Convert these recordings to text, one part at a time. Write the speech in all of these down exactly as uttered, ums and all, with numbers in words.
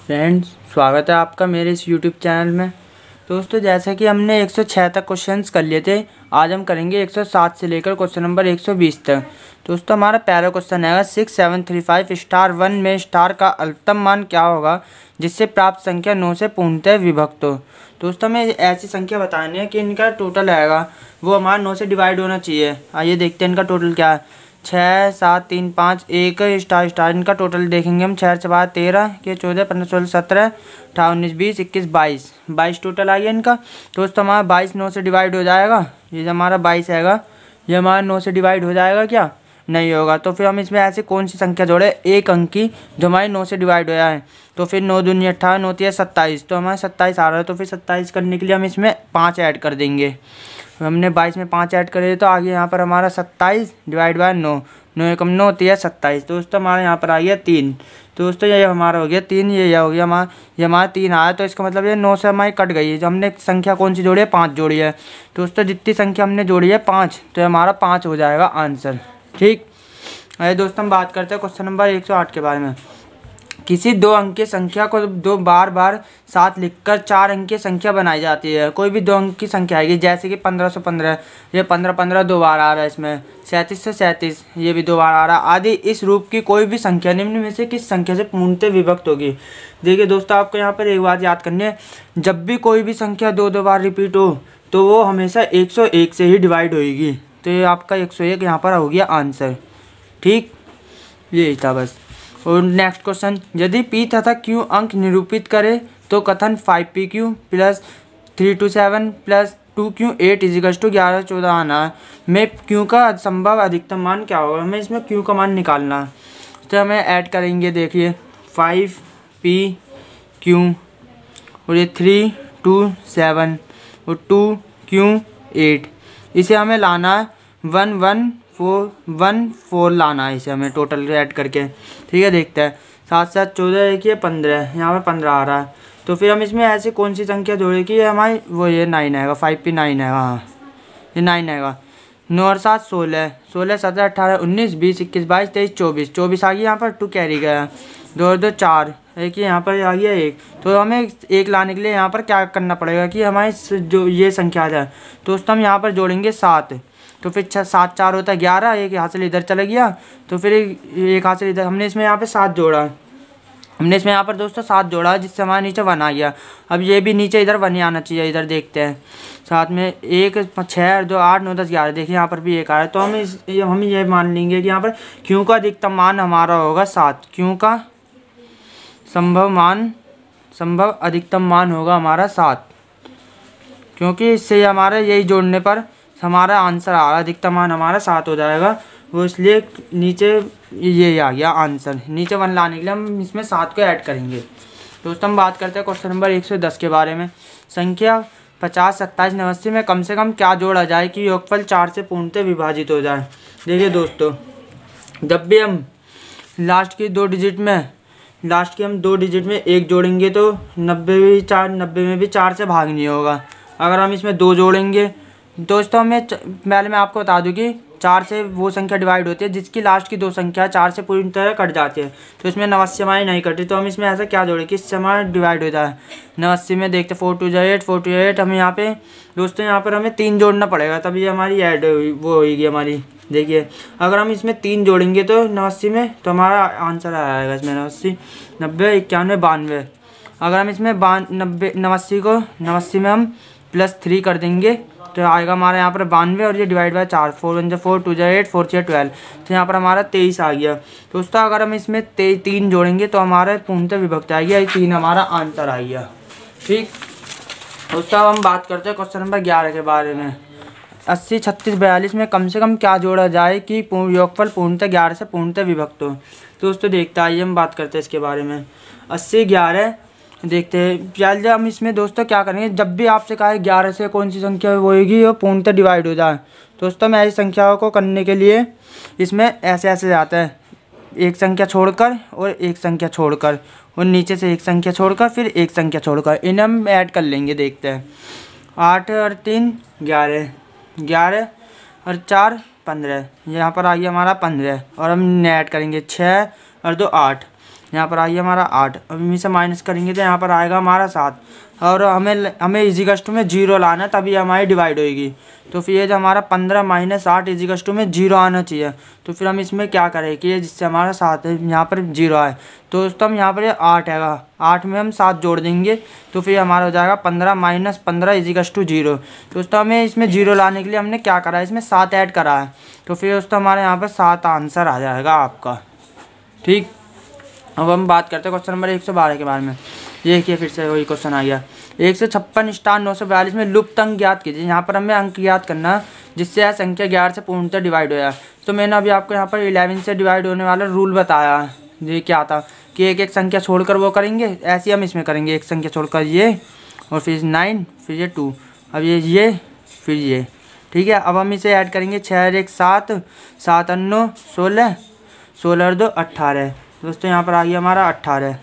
Friends, स्वागत है आपका मेरे इस यूट्यूब चैनल में। दोस्तों, जैसा कि हमने एक सौ छह तक क्वेश्चंस कर लिए थे, आज हम करेंगे एक सौ सात से लेकर क्वेश्चन नंबर एक सौ बीस तक। दोस्तों, हमारा पहला क्वेश्चन है six seven three five star one में स्टार का अल्पतम मान क्या होगा जिससे प्राप्त संख्या नौ से पूर्णतः विभक्त हो। दोस्तों, हमें ऐसी संख्या बतानी है कि इनका टोटल आएगा वो हमारा नौ से डिवाइड होना चाहिए। आइए देखते हैं इनका टोटल क्या है। छः सात तीन पाँच एक स्टार स्टार इनका टोटल देखेंगे हम। छः से बारह तेरह के चौदह पंद्रह सोलह सत्रह अठारह उन्नीस बीस इक्कीस बाईस बाईस टोटल आ गया इनका। दोस्तों, हमारा बाईस नौ से डिवाइड हो जाएगा। ये हमारा बाईस आएगा, ये हमारा नौ से डिवाइड हो जाएगा क्या? नहीं होगा। तो फिर हम इसमें ऐसी कौन सी संख्या जोड़े एक अंक की जो हमारी नौ से डिवाइड हो जाए। तो फिर नौ दूनी अट्ठारह, नौ तीन सत्ताईस, तो हमारा सत्ताईस आ रहा है। तो फिर सत्ताईस करने के लिए हम इसमें पाँच ऐड कर देंगे। हमने बाईस में पाँच ऐड करे तो आगे यहाँ पर हमारा सत्ताईस डिवाइड बाय नौ, नौ एकम नौ तीन सत्ताईस। दोस्तों, हमारे यहाँ पर आ गया तीन। दोस्तों, ये हमारा हो गया तीन, ये यह हो गया हमारा, ये हमारा तीन आया। तो इसका मतलब ये नौ से हमारी कट गई है। जो हमने संख्या कौन सी जोड़ी है? पाँच जोड़ी है। दोस्तों, जितनी संख्या हमने जोड़ी है पाँच, तो हमारा पाँच हो जाएगा आंसर। ठीक है दोस्तों, हम बात करते हैं क्वेश्चन नंबर एक सौ आठ के बारे में। किसी दो अंक की संख्या को दो बार बार साथ लिखकर चार अंक की संख्या बनाई जाती है। कोई भी दो अंक की संख्या आएगी, जैसे कि पंद्रह सौ पंद्रह, ये पंद्रह पंद्रह दो बार आ रहा है इसमें। सैंतीस सौ सैंतीस, ये भी दो बार आ रहा है आदि। इस रूप की कोई भी संख्या निम्न में से किस संख्या से पूर्णतः विभक्त होगी? देखिए दोस्तों, आपको यहाँ पर एक बात याद करनी है, जब भी कोई भी संख्या दो दो बार रिपीट हो तो वो हमेशा एक सौ एक से ही डिवाइड होगी। तो ये आपका एक सौ एक यहाँ पर हो गया आंसर। ठीक, यही था बस। और नेक्स्ट क्वेश्चन, यदि पी तथा क्यू अंक निरूपित करे तो कथन five P Q plus three two seven plus two Q eight equals two ग्यारह चौदह आना में क्यू का संभव अधिकतम मान क्या होगा? हमें इसमें क्यू का मान निकालना है। तो हमें ऐड करेंगे, देखिए फाइव पी क्यू और ये थ्री टू सेवन और टू क्यू एट, इसे हमें लाना है one one four one four लाना है इसे हमें टोटल ऐड करके। ठीक है, देखते हैं। सात सात चौदह, एक ये पंद्रह, यहाँ पर पंद्रह आ रहा है। तो फिर हम इसमें ऐसी कौन सी संख्या जोड़े कि ये हमारी वो ये नाइन आएगा, फाइव पी नाइन आएगा। हाँ, ये नाइन आएगा। नौ और सात सोलह, सोलह सत्रह अठारह उन्नीस बीस इक्कीस बाईस तेईस चौबीस, चौबीस आ गया। यहाँ पर टू कैरी गया, दो और दो चार, एक यहाँ पर आ गया एक। तो हमें एक लाने के लिए यहाँ पर क्या करना पड़ेगा कि हमारी जो ये संख्या आ जाए। दोस्तों, हम यहाँ पर जोड़ेंगे सात। तो फिर छः सात चार होता है ग्यारह, एक यहाँ से इधर चला गया। तो फिर एक हाथ से इधर हमने इसमें यहाँ पे सात जोड़ा, हमने इसमें यहाँ पर दोस्तों सात जोड़ा, जिससे हमारे नीचे वन आ गया। अब ये भी नीचे इधर वन ही आना चाहिए। इधर देखते हैं, साथ में एक छः दो आठ नौ दस ग्यारह, देखिए यहाँ पर भी एक आ रहा है। तो हम इस हम ये मान लेंगे कि यहाँ पर क्यू का अधिकतम मान हमारा होगा सात। क्यू का संभव मान संभव अधिकतम मान होगा हमारा सात, क्योंकि इससे हमारा यही जोड़ने पर हमारा आंसर आ रहा है, अधिकतम मान हमारा सात हो जाएगा। वो इसलिए नीचे ये आ गया आंसर। नीचे वन लाने के लिए हम इसमें सात को ऐड करेंगे। दोस्तों, हम बात करते हैं क्वेश्चन नंबर एक सौ दस के बारे में। संख्या पचास सत्ताईस नवासी में कम से कम क्या जोड़ा जाए कि योगफल चार से पूर्णतः विभाजित हो जाए? देखिए दोस्तों, जब भी हम लास्ट की दो डिजिट में लास्ट की हम दो डिजिट में एक जोड़ेंगे तो नब्बे भी चार नब्बे में भी चार से भाग नहीं होगा। अगर हम इसमें दो जोड़ेंगे, दोस्तों हमें पहले मैं आपको बता दूं कि चार से वो संख्या डिवाइड होती है जिसकी लास्ट की दो संख्या चार से पूरी तरह कट जाती है। तो इसमें नवासी हमारी नहीं कटी, तो हम इसमें ऐसा क्या जोड़े कि इससे हमारा डिवाइड हो जाए। नवासी में देखते फोर टू जो एट, फोर टू एट, हमें यहाँ पे दोस्तों यहाँ पर हमें तीन जोड़ना पड़ेगा, तभी हमारी ऐड वो होगी हमारी। देखिए, अगर हम इसमें तीन जोड़ेंगे तो नवासी में, तो हमारा आंसर आएगा इसमें नवासी नब्बे इक्यानवे बानवे। अगर हम इसमें बान नब्बे नवासी को नवासी में हम प्लस थ्री कर देंगे तो आएगा हमारा यहाँ पर बानवे, और ये डिवाइड बाय चार, फोर वन जो फोर, टू जो एट, फोर छः ट्वेल्व, तो यहाँ पर हमारा तेईस आ गया। दोस्तों, अगर हम इसमें ते तीन जोड़ेंगे तो हमारा पूर्णतः विभक्त आ गया, तीन हमारा आंसर आ गया। ठीक दोस्तों, अब हम बात करते हैं क्वेश्चन नंबर ग्यारह के बारे में। अस्सी छत्तीस बयालीस में कम से कम क्या जोड़ा जाए कि योगफल पूर्णतः ग्यारह से पूर्णतः विभक्त हो? दोस्तों, देखते आइए हम बात करते हैं इसके बारे में। अस्सी ग्यारह देखते हैं। पहले हम इसमें दोस्तों क्या करेंगे, जब भी आपसे कहा है ग्यारह से कौन सी संख्या होगी वो पूर्णतः डिवाइड हो जाए, दोस्तों मैं ऐसी संख्याओं को करने के लिए इसमें ऐसे ऐसे जाता है, एक संख्या छोड़कर और एक संख्या छोड़कर, और नीचे से एक संख्या छोड़कर फिर एक संख्या छोड़कर, इन्हें हम ऐड कर लेंगे। देखते हैं, आठ और तीन ग्यारह, ग्यारह और चार पंद्रह, यहाँ पर आ गया हमारा पंद्रह, और हम ऐड करेंगे छः और दो आठ। यहाँ पर आइए हमारा आठ। अब इनमें से माइनस करेंगे तो यहाँ पर आएगा हमारा सात। और हमें हमें इजिकस्ट में जीरो लाना है, तभी हमारी डिवाइड होएगी। तो फिर ये जो हमारा पंद्रह माइनस आठ इजिकस्ट में जीरो आना चाहिए। तो फिर हम इसमें क्या करें कि ये जिससे हमारा सात है यहाँ पर जीरो आए। तो दोस्तों हम यहाँ पर ये आठ है, आठ में हम सात जोड़ देंगे तो फिर हमारा हो जाएगा पंद्रह माइनस पंद्रह इजिकस्ट टू जीरो। दोस्तों हमें इसमें जीरो लाने के लिए हमने क्या करा है, इसमें सात ऐड करा है। तो फिर दोस्तों हमारे यहाँ पर सात आंसर आ जाएगा आपका। ठीक, अब हम बात करते हैं क्वेश्चन नंबर एक सौ बारह के बारे में। ये देखिए फिर से वही क्वेश्चन आ गया। एक सौ छप्पन स्टार नौ सौ बयालीस में लुप्त अंक ज्ञात कीजिए। यहाँ पर हमें अंक ज्ञात करना जिससे यह संख्या ग्यारह से पूर्णतः डिवाइड हो जाए। तो मैंने अभी आपको यहाँ पर इलेवन से डिवाइड होने वाला रूल बताया। ये क्या था कि एक एक संख्या छोड़कर वो करेंगे, ऐसे हम इसमें करेंगे। एक संख्या छोड़कर ये, और फिर नाइन, फिर ये टू, अब ये ये फिर ये। ठीक है, अब हम इसे ऐड करेंगे। छः एक सात, सात अन्नो सोलह, सोलह और दो अट्ठारह। दोस्तों यहाँ पर आ गया हमारा अट्ठारह,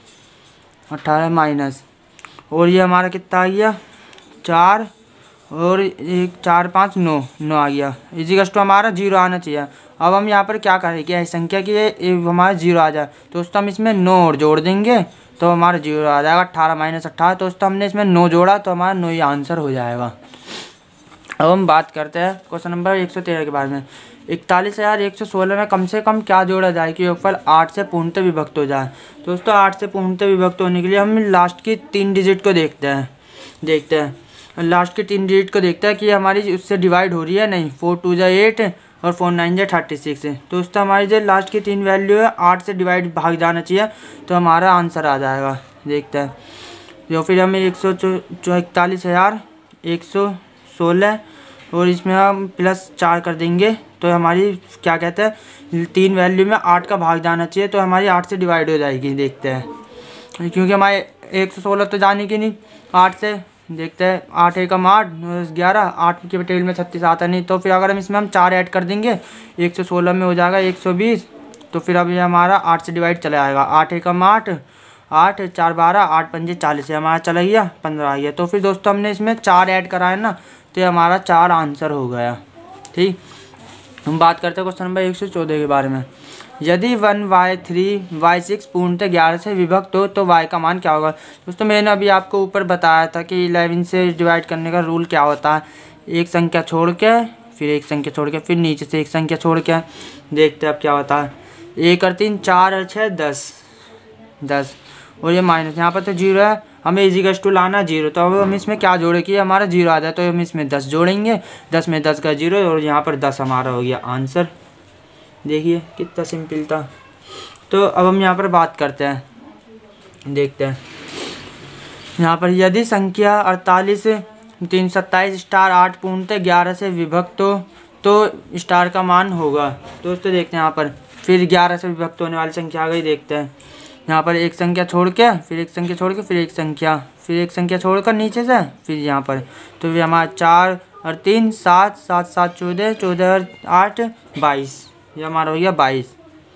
अट्ठारह माइनस, और ये हमारा कितना आ गया चार, और एक चार पाँच नौ, नौ आ गया। इजिकल्स टू हमारा जीरो आना चाहिए। अब हम यहाँ पर क्या करें कि संख्या की ये हमारा जीरो आ जाए। दोस्तों हम इसमें नौ और जोड़ देंगे तो हमारा जीरो आ जाएगा। अट्ठारह माइनस अट्ठारह, दोस्तों हमने इसमें नौ जोड़ा तो हमारा नौ ही आंसर हो जाएगा। अब हम बात करते हैं क्वेश्चन नंबर एक सौ तेरह के बारे में। इकतालीस हज़ार एक सौ सोलह में कम से कम क्या जोड़ा जाए कि योगफल आठ से पूर्णतः विभक्त हो जाए। दोस्तों आठ से पूर्णतः विभक्त होने के लिए हम लास्ट की तीन डिजिट को देखते हैं देखते हैं लास्ट के तीन डिजिट को देखते हैं कि हमारी उससे डिवाइड हो रही है नहीं। फोर टू जा एट और फोर नाइन जा थर्टी सिक्स है। दोस्तों हमारी जो लास्ट की तीन वैल्यू है आठ से डिवाइड भाग जाना चाहिए तो हमारा आंसर आ जाएगा। देखते हैं, जो फिर हमें एक सौ चौ इकतालीस हज़ार एक सौ सोलह और इसमें हम प्लस चार कर देंगे तो हमारी क्या कहते हैं तीन वैल्यू में आठ का भाग जाना चाहिए तो हमारी आठ से डिवाइड हो जाएगी। देखते हैं, क्योंकि हमारे एक सौ सोलह तो जाने की नहीं, आठ से देखते हैं। आठ एकम आठ, ग्यारह, आठ के टेबल में छत्तीस आता नहीं। तो फिर अगर हम इसमें हम चार ऐड कर देंगे एक सौ सोलह में हो जाएगा एक सौ बीस। तो फिर अब ये हमारा आठ से डिवाइड चला आएगा। आठ एकम आठ, आठ चार बारह, आठ पंजे चालीस, हमारा चला गया पंद्रह आ गया। तो फिर दोस्तों हमने इसमें चार ऐड करा है ना तो हमारा चार आंसर हो गया। ठीक, हम बात करते हैं क्वेश्चन नंबर एक सौ चौदह के बारे में। यदि one Y three Y six पूर्णतः ग्यारह से विभक्त हो तो वाई का मान क्या होगा। दोस्तों मैंने अभी आपको ऊपर बताया था कि इलेवन से डिवाइड करने का रूल क्या होता है। एक संख्या छोड़ के फिर एक संख्या छोड़ के फिर नीचे से एक संख्या छोड़ के। देखते हैं अब क्या होता है। एक और तीन, चार और छः दस, दस और ये माइनस, यहाँ पर तो जीरो है, हमें इजिकल्स टू लाना जीरो। तो अब हम इसमें क्या जोड़े कि हमारा जीरो आ जाए तो हम इसमें दस जोड़ेंगे। दस में दस का जीरो और यहाँ पर दस हमारा हो गया आंसर। देखिए कितना सिंपल था। तो अब हम यहाँ पर बात करते हैं, देखते हैं यहाँ पर। यदि संख्या अड़तालीस तीन सत्ताईस स्टार आठ पूर्णतः ग्यारह से विभक्त हो तो स्टार का मान होगा। दोस्तों देखते हैं यहाँ पर फिर ग्यारह से विभक्त होने वाली संख्या आ गई। देखते हैं यहाँ पर एक संख्या छोड़ के फिर एक संख्या छोड़ के फिर एक संख्या फिर एक संख्या छोड़कर नीचे से फिर यहाँ पर। तो फिर हमारा चार और तीन सात, सात सात चौदह, चौदह और आठ बाईस, ये हमारा हो गया बाईस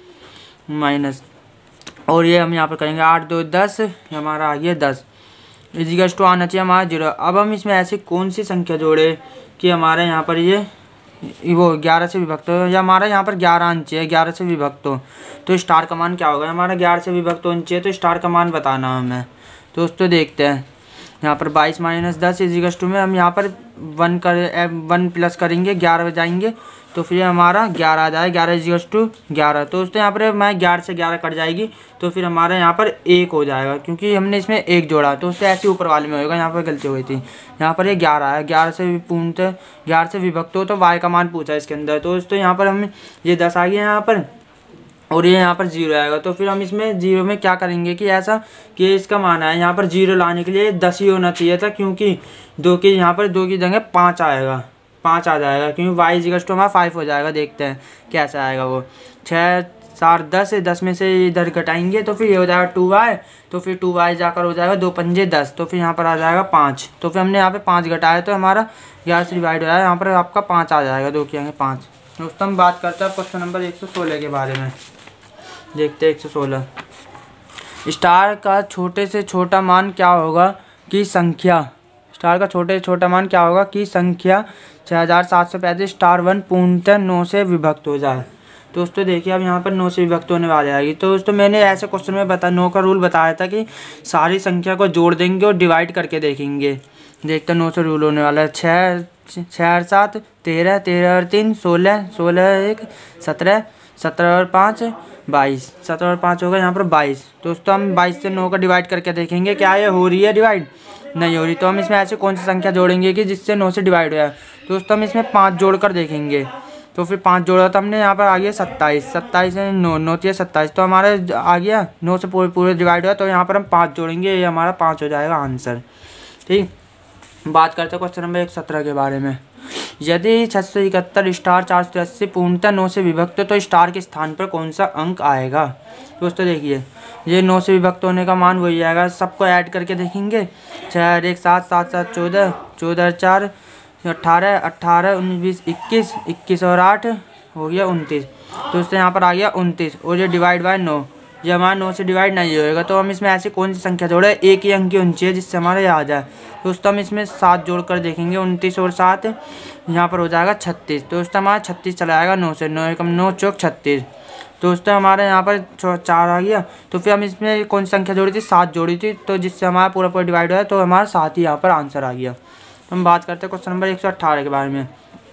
माइनस। और ये हम यहाँ पर करेंगे आठ दो दस, ये हमारा आ गया दस। इजिकल्स टू आना चाहिए हमारा जीरो। अब हम इसमें ऐसी कौन सी संख्या जोड़े कि हमारे यहाँ पर ये वो ग्यारह से विभक्त हो, या हमारा यहाँ पर ग्यारह आना चाहिए ग्यारह से विभक्त हो तो स्टार का मान क्या होगा। हमारा ग्यारह से विभक्त होना चाहिए तो स्टार का मान बताना हमें। दोस्तों देखते हैं यहाँ पर बाईस माइनस दस इजिकल्स टू में हम यहाँ पर वन कर वन प्लस करेंगे, ग्यारह जाएंगे तो फिर हमारा ग्यारह आ जाएगा। ग्यारह इजिकल्स टू ग्यारह। तो दोस्तों यहाँ पर मैं ग्यारह से ग्यारह कट जाएगी तो फिर हमारा यहाँ पर एक हो जाएगा क्योंकि हमने इसमें एक जोड़ा। तो उससे ऐसे ऊपर वाले में होगा, यहाँ पर गलती हुई थी। यहाँ पर ये ग्यारह है, ग्यारह से पूर्णतः ग्यारह से विभक्त हो तो वाई का मान पूछा इसके अंदर। तो दोस्तों यहाँ पर हम ये दस आ गया यहाँ पर और ये यहाँ पर जीरो आएगा। तो फिर हम इसमें जीरो में क्या करेंगे कि ऐसा कि इसका मान है यहाँ पर जीरो लाने के लिए दस ही होना चाहिए था क्योंकि दो की यहाँ पर दो की जगह पाँच आएगा, पाँच आ जाएगा क्योंकि वाई इजिकल्स टू हमारा फाइव हो जाएगा। देखते हैं कैसा आएगा वो। छः चार दस, दस में से इधर घटाएंगे तो फिर ये हो जाएगा टू वाई। तो फिर टू वाई जाकर हो जाएगा दो पंजे दस, तो फिर यहाँ पर आ जाएगा पाँच। तो फिर हमने यहाँ पे पाँच घटाया तो हमारा ग्यारह से डिवाइड हो जाएगा, यहाँ पर आपका पाँच आ जाएगा, दो की आगे पाँच। दोस्तों हम बात करते हैं क्वेश्चन नंबर एक सौ सोलह के बारे में। देखते हैं एक सौ सोलह। स्टार का छोटे से छोटा मान क्या होगा कि संख्या स्टार का छोटे से छोटा मान क्या होगा कि संख्या छः हज़ार सात सौ पैंतीस स्टार वन पूर्णतः नौ से विभक्त हो जाए। दोस्तों देखिए अब यहाँ पर नौ से विभक्त होने वाले आएगी। तो दोस्तों मैंने ऐसे क्वेश्चन में बता नौ का रूल बताया था कि सारी संख्या को जोड़ देंगे और डिवाइड करके देखेंगे। देखते नौ से रूल होने वाला है। छः छः और सात तेरह, तेरह और तीन सोलह, सोलह एक सत्रह, सत्रह और पाँच बाईस, सत्रह और पाँच होगा यहाँ पर बाईस। दोस्तों हम बाईस से नौ का डिवाइड करके देखेंगे क्या ये हो रही है डिवाइड, नहीं हो रही। तो हम इसमें ऐसे कौन सी संख्या जोड़ेंगे कि जिससे नौ से डिवाइड हो जाए। दोस्तों हम इसमें पाँच जोड़ कर देखेंगे। तो फिर पाँच जोड़ा तो हमने यहाँ पर आ गया सत्ताईस, सत्ताईस है नौ, नौ तीन सत्ताईस, तो हमारे आ गया नौ से पूरे पूरे डिवाइड हुआ। तो यहाँ पर हम पाँच जोड़ेंगे, ये हमारा पाँच हो जाएगा आंसर। ठीक, बात करते हैं क्वेश्चन नंबर एक सत्रह के बारे में। यदि छः सौ इकहत्तर स्टार चार सौ अस्सी पूर्णतः नौ से विभक्त तो स्टार के स्थान पर कौन सा अंक आएगा। दोस्तों देखिए ये नौ से विभक्त होने का मान वही आएगा। सबको ऐड करके देखेंगे। चार एक सात, सात सात चौदह, चौदह चार अट्ठारह, अट्ठारह उन्नीस बीस इक्कीस, इक्कीस और आठ हो गया उनतीस। दोस्तों यहाँ पर आ गया उनतीस और ये डिवाइड बाय नौ, ये हमारा नौ से डिवाइड नहीं होएगा। तो हम इसमें ऐसी कौन सी संख्या जोड़े एक ही अंक की होनी चाहिए जिससे हमारे आ जाए। दोस्तों हम इसमें सात जोड़ कर देखेंगे। उनतीस और सात यहाँ पर हो जाएगा छत्तीस। दोस्तों हमारा छत्तीस चला आएगा नौ से, नौ एकम नौ चौक छत्तीस। दोस्तों हमारे यहाँ पर चार आ गया। तो फिर हम इसमें कौन सी संख्या जोड़ी थी, सात जोड़ी थी, तो जिससे हमारा पूरा पूरा डिवाइड हुआ तो हमारा सात ही यहाँ पर आंसर आ गया। तो हम बात करते हैं क्वेश्चन नंबर एक सौ अट्ठारह के बारे में।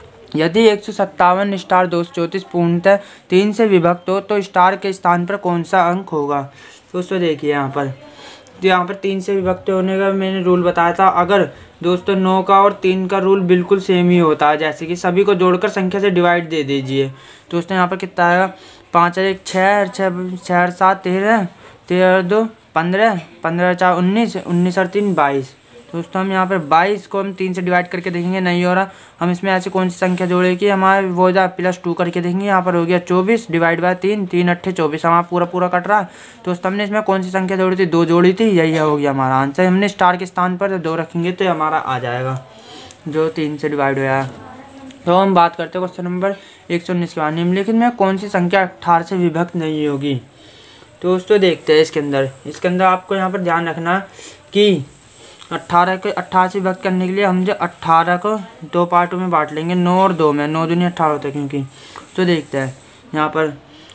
यदि एक सौ सत्तावन स्टार दो सौ चौंतीस पूर्णतः तीन से विभक्त हो तो स्टार के स्थान पर कौन सा अंक होगा। दोस्तों देखिए यहाँ पर तो यहाँ पर तीन से विभक्त होने का मैंने रूल बताया था। अगर दोस्तों नौ का और तीन का रूल बिल्कुल सेम ही होता है, जैसे कि सभी को जोड़कर संख्या से डिवाइड दे दीजिए। दोस्तों यहाँ पर कितना आएगा, पाँच और एक छः, छः छः और सात तेरह, तेरह और दो पंद्रह, पंद्रह चार उन्नीस, उन्नीस और तीन बाईस। दोस्तों हम यहाँ पर बाईस को हम तीन से डिवाइड करके देखेंगे, नहीं हो रहा। हम इसमें ऐसी कौन सी संख्या जोड़े कि हमारे वो जा प्लस टू करके देखेंगे। यहाँ पर हो गया चौबीस डिवाइड बाय तीन, तीन अट्ठे चौबीस, हमारा पूरा पूरा कट रहा है। दोस्तों हमने इसमें कौन सी संख्या जोड़ी थी, दो जोड़ी थी, यही हो गया हमारा आंसर। हमने स्टार के स्थान पर दो रखेंगे तो हमारा आ जाएगा जो तीन से डिवाइड हुआ है। तो हम बात करते हैं क्वेश्चन नंबर एक सौ उन्नीस के बाद। निम्नलिखित में कौन सी संख्या अट्ठारह से विभक्त नहीं होगी। तो दोस्तों देखते हैं इसके अंदर इसके अंदर आपको यहाँ पर ध्यान रखना कि अट्ठारह के अट्ठारह से विभक्त करने के लिए हम जो अट्ठारह को दो पार्टों में बांट लेंगे, नौ और दो में, नौ दूनी अट्ठारह होता है क्योंकि। तो देखते हैं यहाँ पर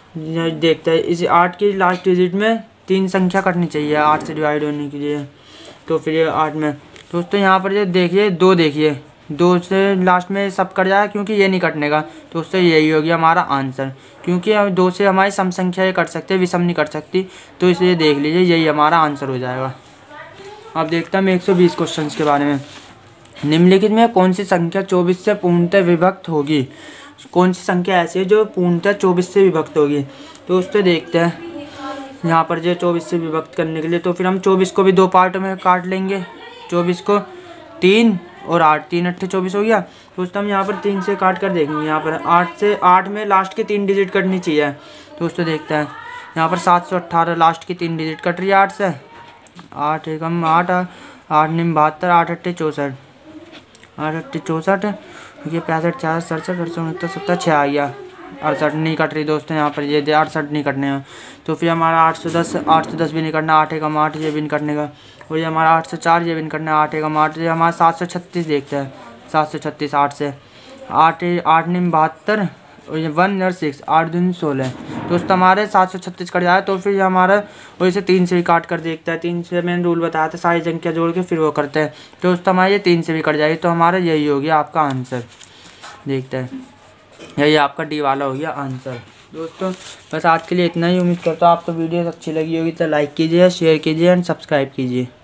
देखते हैं इस आठ की लास्ट डिजिट में तीन संख्या कटनी चाहिए आठ से डिवाइड होने के लिए। तो फिर ये आठ में दोस्तों यहाँ पर जो देखिए दो, देखिए दो से लास्ट में सब कट जाएगा क्योंकि ये नहीं कटने का। तो उससे यही हो गया हमारा आंसर, क्योंकि हम दो से हमारी सम संख्या ये कट सकते हैं, विषम नहीं कट सकती। तो इसलिए देख लीजिए यही हमारा आंसर हो जाएगा। अब देखते हैं हम एक सौ बीस क्वेश्चन के बारे में। निम्नलिखित में कौन सी संख्या चौबीस से पूर्णतः विभक्त होगी। कौन सी संख्या ऐसी है जो पूर्णतः चौबीस से विभक्त होगी। तो उससे देखते हैं यहाँ पर जो चौबीस से विभक्त करने के लिए तो फिर हम चौबीस को भी दो पार्ट में काट लेंगे। चौबीस को तीन और आठ, तीन अट्ठे चौबीस हो गया। तो उसको हम यहाँ पर तीन से काट कर देखेंगे। यहाँ पर आठ से आठ में लास्ट की तीन डिजिट कटनी चाहिए। तो उसको देखते हैं यहाँ पर सात सौ अट्ठारह लास्ट की तीन डिजिट कट रही है आठ से। आठ एकम आठ, आठ निम बहत्तर, आठ अट्ठे चौंसठ, आठ अट्ठे चौंसठ, ये पैंसठ चार सड़सठ अड़सठ उनहत्तर सत्तर छः आ गया। अड़सठ नहीं कट रही दोस्तों, यहाँ पर ये अड़सठ नहीं कटने हैं। तो फिर हमारा आठ सौ दस, आठ सौ दस भी नहीं कटना, आठ एकम आठ ये भी नहीं कटने का। और ये हमारा आठ सौ चार ये भी नहीं कटना, आठ एकम आठ। ये हमारा सात सौ छत्तीस देखते हैं, सात सौ छत्तीस आठ से, आठ आठ निम बहत्तर और ये वन और सिक्स, आठ दूनी सोलह। दोस्तों हमारे सात सौ छत्तीस कट जाए। तो फिर हमारा वैसे तीन से भी काट कर देखता है। तीन से मैंने रूल बताया था सारी संख्या जोड़ के फिर वो करते हैं। तो दोस्तों हमारे ये तीन से भी कट जाएगी। तो हमारा यही हो गया आपका आंसर। देखते हैं यही आपका डी वाला हो गया आंसर। दोस्तों बस आज के लिए इतना ही। उम्मीद करता हूँ आपको वीडियो अच्छी लगी होगी तो लाइक कीजिए, शेयर कीजिए एंड सब्सक्राइब कीजिए।